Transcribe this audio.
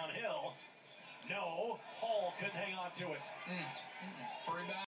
downhill. No, Hall couldn't hang on to it. Rebound.